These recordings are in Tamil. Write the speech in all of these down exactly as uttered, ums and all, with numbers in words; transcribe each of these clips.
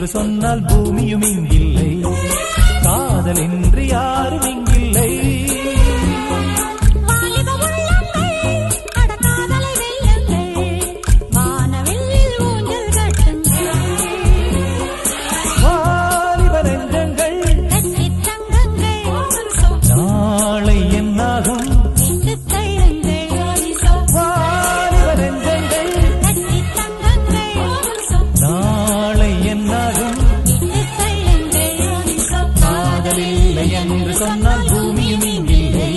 சொன்னால் பூமியும் இங்கில்லை, காதல் என்று யாரும் இங்கில்லை. நாளை என்னாகும் நாளை என்னாகும் காதலில்லை என்று சொன்னால் பூமியும் இங்கில்லை.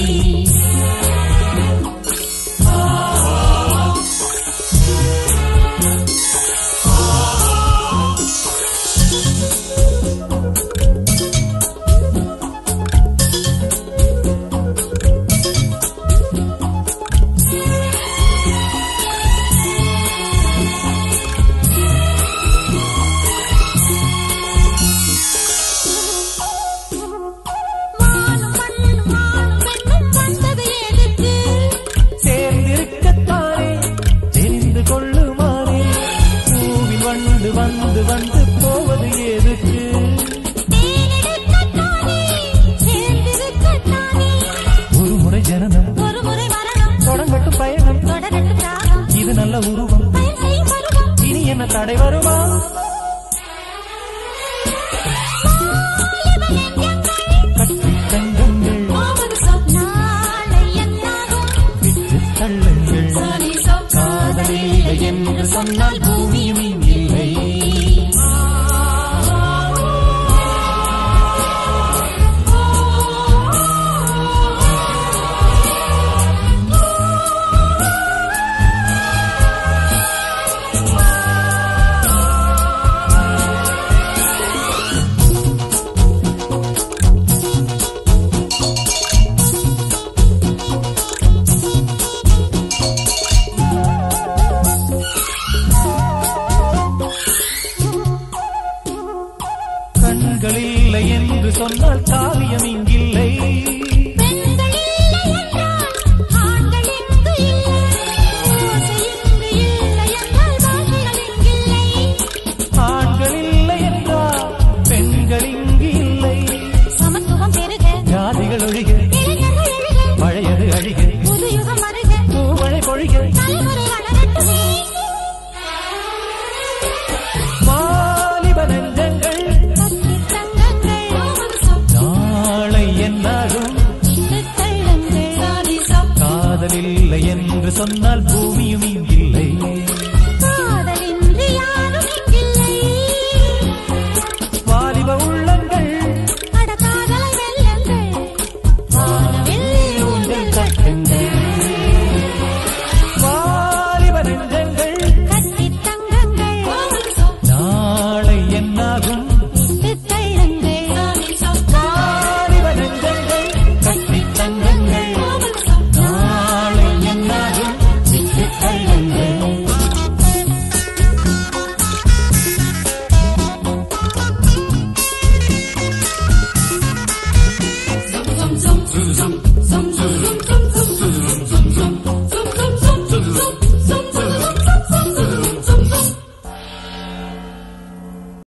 வந்து வந்து போவது எதுக்கு? ஒரு முறை ஜனனம், ஒரு முறை மரணம், தொடங்கட்டும் பயணம், தொடரட்டும் ராகம், இது நல்ல உருவம், இனி என்ன தடை வருமா? கட்டி தங்கங்கள் விட்டு தள்ளுங்கள், காதலில்லை என்று சொன்னால் பூமியும் இங்கில்லை. கண்களில்லை என்று சொன்னால் காவியம் இங்கில்லை, ஆண்களில்லை என்றால் பெண்கள் இங்கு இல்லை. சமத்துவம் பெருக, ஜாதிகள் ஒழிக,